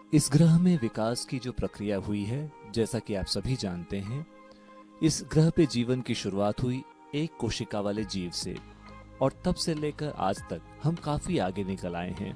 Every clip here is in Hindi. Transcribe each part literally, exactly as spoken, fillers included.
इस ग्रह में विकास की जो प्रक्रिया हुई है, जैसा कि आप सभी जानते हैं, इस ग्रह पे जीवन की शुरुआत हुई एक कोशिका वाले जीव से, और तब से लेकर आज तक हम काफी आगे निकल आए हैं।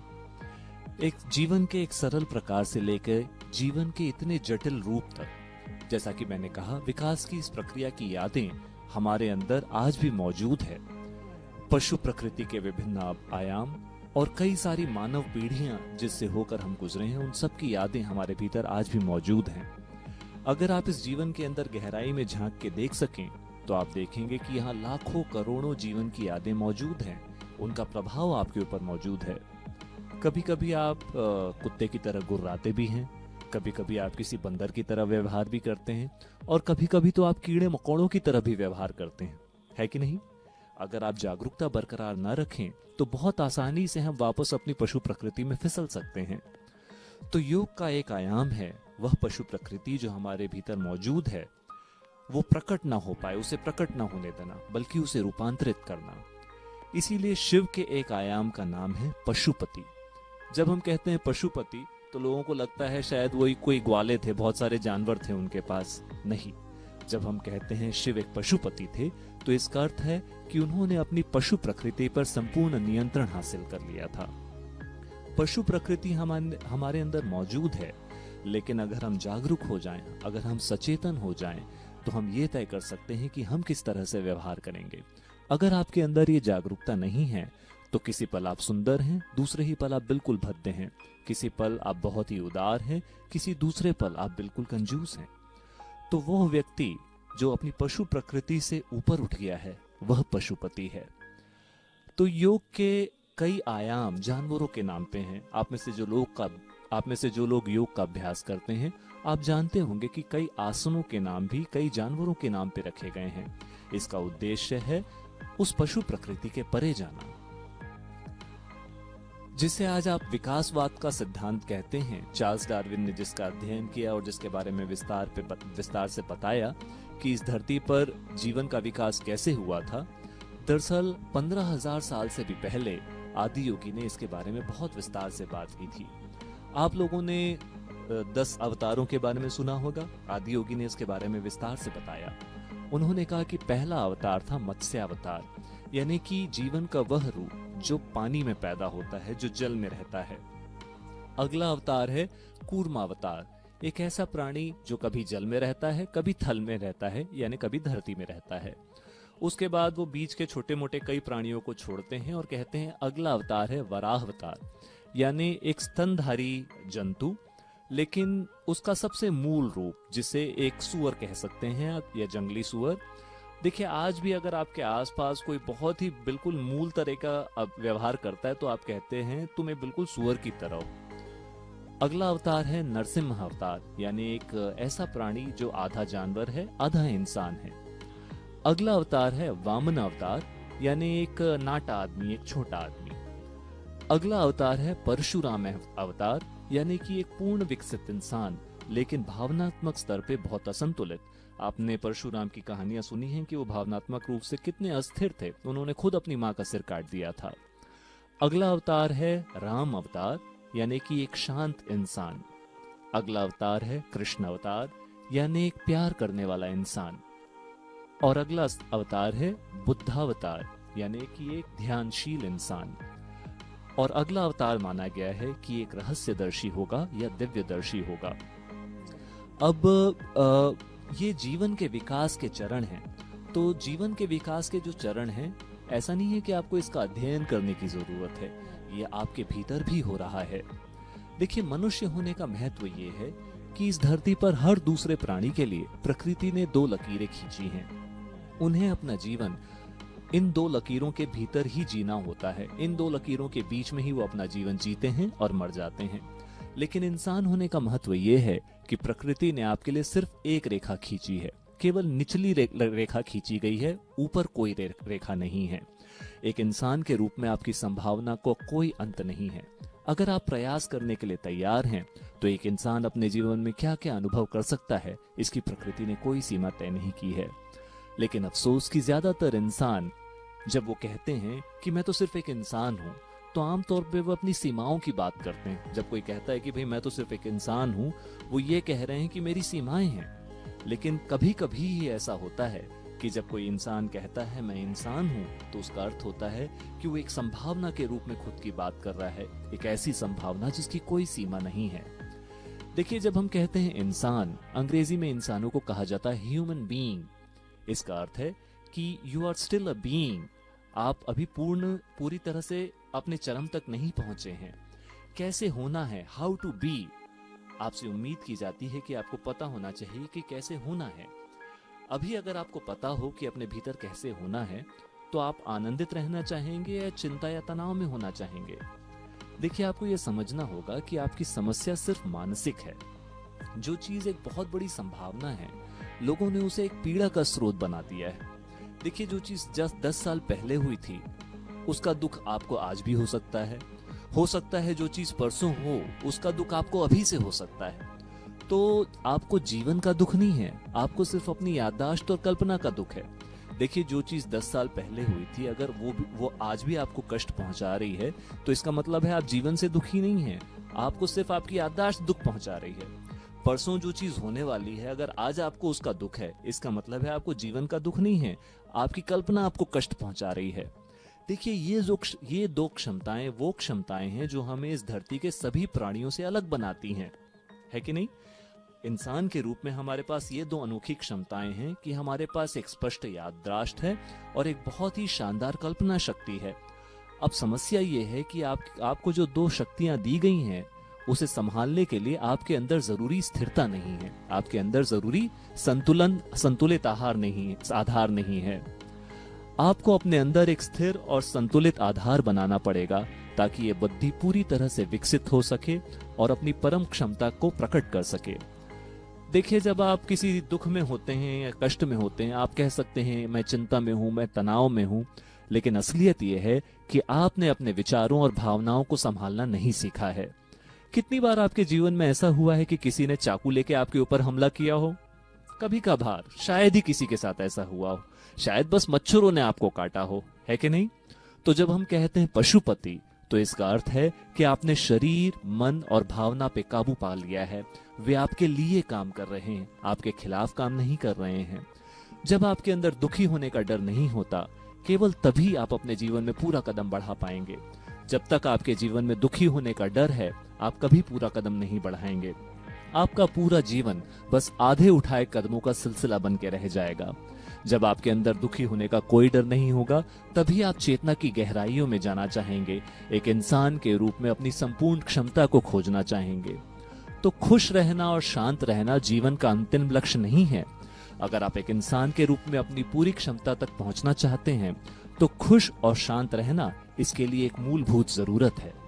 एक जीवन के एक सरल प्रकार से लेकर जीवन के इतने जटिल रूप तक, जैसा कि मैंने कहा, विकास की इस प्रक्रिया की यादें हमारे अंदर आज भी मौजूद है। पशु प्रकृति के विभिन्न आयाम और कई सारी मानव पीढ़ियां जिससे होकर हम गुजरे हैं, उन सब की यादें हमारे भीतर आज भी मौजूद हैं। अगर आप इस जीवन के अंदर गहराई में झांक के देख सकें तो आप देखेंगे कि यहाँ लाखों करोड़ों जीवन की यादें मौजूद हैं, उनका प्रभाव आपके ऊपर मौजूद है। कभी कभी आप आ, कुत्ते की तरह गुर्राते भी हैं, कभी कभी आप किसी बंदर की तरह व्यवहार भी करते हैं, और कभी कभी तो आप कीड़े मकोड़ों की तरह भी व्यवहार करते हैं, है कि नहीं? अगर आप जागरूकता बरकरार न रखें तो बहुत आसानी से हम वापस अपनी पशु प्रकृति में फिसल सकते हैं। तो योग का एक आयाम है वह पशु प्रकृति जो हमारे भीतर मौजूद है, वो प्रकट ना हो पाए, उसे प्रकट ना होने देना, बल्कि उसे रूपांतरित करना। इसीलिए शिव के एक आयाम का नाम है पशुपति। जब हम कहते हैं पशुपति तो लोगों को लगता है शायद वही कोई ग्वाले थे, बहुत सारे जानवर थे उनके पास। नहीं, जब हम कहते हैं शिव एक पशुपति थे तो इसका अर्थ है कि उन्होंने अपनी पशु प्रकृति पर संपूर्ण नियंत्रण हासिल कर लिया था। पशु प्रकृति हमारे अंदर मौजूद है, लेकिन अगर हम जागरूक हो जाएं, अगर हम सचेतन हो जाएं, तो हम ये तय कर सकते हैं कि हम किस तरह से व्यवहार करेंगे। अगर आपके अंदर ये जागरूकता नहीं है तो किसी पल आप सुंदर हैं, दूसरे ही पल आप बिल्कुल भद्दे हैं, किसी पल आप बहुत ही उदार हैं, किसी दूसरे पल आप बिल्कुल कंजूस हैं। तो वह व्यक्ति जो अपनी पशु प्रकृति से ऊपर उठ गया है वह पशुपति है। तो योग के कई आयाम जानवरों के नाम पे हैं। आप में से जो लोग का आप में से जो लोग योग का अभ्यास करते हैं, आप जानते होंगे कि कई आसनों के नाम भी कई जानवरों के नाम पे रखे गए हैं। इसका उद्देश्य है उस पशु प्रकृति के परे जाना, जिसे आज आप विकासवाद का सिद्धांत कहते हैं। चार्ल्स डार्विन ने जिसका अध्ययन किया और जिसके बारे में विस्तार पे विस्तार से बताया कि इस धरती पर जीवन का विकास कैसे हुआ था, दरअसल पंद्रह हजार साल से भी पहले आदि योगी ने इसके बारे में बहुत विस्तार से बात की थी। आप लोगों ने दस अवतारों के बारे में सुना होगा। आदि योगी ने इसके बारे में विस्तार से बताया। उन्होंने कहा कि पहला अवतार था मत्स्य अवतार, यानी कि जीवन का वह रूप जो पानी में पैदा होता है, जो जल में रहता है। अगला अवतार है कूर्मा अवतार, एक ऐसा प्राणी जो कभी जल में रहता है, कभी थल में रहता है, यानी कभी धरती में रहता है। उसके बाद वो बीच के छोटे मोटे कई प्राणियों को छोड़ते हैं और कहते हैं अगला अवतार है वराह अवतार, यानी एक स्तनधारी जंतु, लेकिन उसका सबसे मूल रूप जिसे एक सुअर कह सकते हैं या जंगली सुअर। देखिए, आज भी अगर आपके आसपास कोई बहुत ही बिल्कुल मूल तरह का व्यवहार करता है तो आप कहते हैं तुम्हें बिल्कुल सुअर की तरह हो। अगला अवतार है नरसिम्हा अवतार, यानी एक ऐसा प्राणी जो आधा जानवर है आधा इंसान है। अगला अवतार है वामन अवतार, यानी एक नाटा आदमी, एक छोटा आदमी। अगला अवतार है परशुराम अवतार, यानी कि एक पूर्ण विकसित इंसान, लेकिन भावनात्मक स्तर पे बहुत असंतुलित। आपने परशुराम की कहानियां सुनी हैं कि वो भावनात्मक रूप से कितने अस्थिर थे, उन्होंने खुद अपनी मां का सिर काट दिया था। अगला अवतार है राम अवतार, यानी कि एक शांत इंसान। अगला अवतार है कृष्ण अवतार, यानी एक प्यार करने वाला इंसान। और अगला अवतार है बुद्धावतार, यानी कि एक ध्यानशील इंसान। और अगला अवतार माना गया है कि एक रहस्यदर्शी होगा या दिव्यदर्शी होगा। अब आ, ये जीवन के विकास के चरण हैं। तो जीवन के विकास के जो चरण हैं, ऐसा नहीं है कि आपको इसका अध्ययन करने की जरूरत है, ये आपके भीतर भी हो रहा है। देखिए, मनुष्य होने का महत्व ये है कि इस धरती पर हर दूसरे प्राणी के लिए प्रकृति ने दो लकीरें खींची हैं। उन्हें अपना जीवन इन दो लकीरों के भीतर ही जीना होता है। इन दो लकीरों के बीच में ही वो अपना जीवन जीते हैं और मर जाते हैं। लेकिन इंसान होने का महत्व ये है कि प्रकृति ने आपके लिए सिर्फ एक रेखा खींची है, केवल निचली रे, रेखा खींची गई है, ऊपर कोई रे, रेखा नहीं है। एक इंसान के रूप में आपकी संभावना को कोई अंत नहीं है। अगर आप प्रयास करने के लिए तैयार हैं तो एक इंसान अपने जीवन में क्या क्या अनुभव कर सकता है, इसकी प्रकृति ने कोई सीमा तय नहीं की है। लेकिन अफसोस कि ज्यादातर इंसान जब वो कहते हैं कि मैं तो सिर्फ एक इंसान हूं, तो आमतौर पे वो अपनी सीमाओं की बात करते हैं। जब कोई कहता है कि भाई मैं तो सिर्फ एक इंसान हूँ, वो ये कह रहे हैं कि मेरी सीमाएं हैं। लेकिन कभी कभी ही ऐसा होता है कि जब कोई इंसान कहता है मैं इंसान हूँ, तो उसका अर्थ होता है कि वो एक संभावना के रूप में खुद की बात कर रहा है, एक ऐसी संभावना जिसकी कोई सीमा नहीं है। देखिए, जब हम कहते हैं इंसान, अंग्रेजी में इंसानों को कहा जाता है ह्यूमन बीइंग। इसका अर्थ है कि you are still a being. आप अभी पूर्ण पूरी तरह से अपने चरम तक नहीं पहुंचे हैं। कैसे होना है, हाउ टू बी, आपसे उम्मीद की जाती है कि आपको पता होना चाहिए कि कैसे होना है। अभी अगर आपको पता हो कि अपने भीतर कैसे होना है, तो आप आनंदित रहना चाहेंगे या चिंता या तनाव में होना चाहेंगे। देखिए, आपको यह समझना होगा कि आपकी समस्या सिर्फ मानसिक है। जो चीज एक बहुत बड़ी संभावना है, लोगों ने उसे एक पीड़ा का स्रोत बना दिया है। देखिए, जो चीज जस्ट दस साल पहले हुई थी, उसका दुख आपको आज भी हो सकता है। हो सकता है जो चीज परसों हो, उसका दुख आपको अभी से हो सकता है। तो आपको जीवन का दुख नहीं है, आपको सिर्फ अपनी याददाश्त और कल्पना का दुख है। देखिए, जो चीज दस साल पहले हुई थी, अगर वो भी, वो आज भी आपको कष्ट पहुंचा रही है, तो इसका मतलब है आप जीवन से दुखी नहीं है, आपको सिर्फ आपकी याददाश्त दुख पहुंचा रही है। परसों जो चीज होने वाली है, अगर आज आपको उसका दुख है, इसका मतलब है आपको जीवन का दुख नहीं है, आपकी कल्पना आपको कष्ट पहुंचा रही है। देखिए, ये जो ये दो क्षमताएं वो क्षमताएं हैं जो हमें इस धरती के सभी प्राणियों से अलग बनाती हैं, है कि नहीं? इंसान के रूप में हमारे पास ये दो अनोखी क्षमताएं हैं कि हमारे पास एक स्पष्ट याददाश्त है और एक बहुत ही शानदार कल्पना शक्ति है। अब समस्या ये है कि आप आपको जो दो शक्तियां दी गई हैं, उसे संभालने के लिए आपके अंदर जरूरी स्थिरता नहीं है, आपके अंदर जरूरी संतुलन संतुलित आहार नहीं है आधार नहीं है। आपको अपने अंदर एक स्थिर और संतुलित आधार बनाना पड़ेगा, ताकि ये बुद्धि पूरी तरह से विकसित हो सके और अपनी परम क्षमता को प्रकट कर सके। देखिए, जब आप किसी दुख में होते हैं या कष्ट में होते हैं, आप कह सकते हैं मैं चिंता में हूं, मैं तनाव में हूं, लेकिन असलियत यह है कि आपने अपने विचारों और भावनाओं को संभालना नहीं सीखा है। कितनी बार आपके जीवन में ऐसा हुआ है कि किसी ने चाकू लेके आपके ऊपर हमला किया हो? कभी कभार, शायद ही किसी के साथ ऐसा हुआ हो, शायद बस मच्छरों ने आपको काटा हो, है कि नहीं? तो जब हम कहते हैं पशुपति, तो इसका अर्थ है कि आपने शरीर, मन और भावना पे काबू पा लिया है। वे आपके लिए काम कर रहे हैं, आपके खिलाफ काम नहीं कर रहे हैं। जब आपके अंदर दुखी होने का डर नहीं होता, केवल तभी आप अपने जीवन में पूरा कदम बढ़ा पाएंगे। जब तक आपके जीवन में दुखी होने का डर है, आप कभी पूरा कदम नहीं बढ़ाएंगे। आपका पूरा जीवन बस आधे उठाए कदमों का सिलसिला बन के रह जाएगा। जब आपके अंदर दुखी होने का कोई डर नहीं होगा, तभी आप चेतना की गहराइयों में जाना चाहेंगे, एक इंसान के रूप में अपनी संपूर्ण क्षमता को खोजना चाहेंगे। तो खुश रहना और शांत रहना जीवन का अंतिम लक्ष्य नहीं है। अगर आप एक इंसान के रूप में अपनी पूरी क्षमता तक पहुंचना चाहते हैं, तो खुश और शांत रहना इसके लिए एक मूलभूत जरूरत है।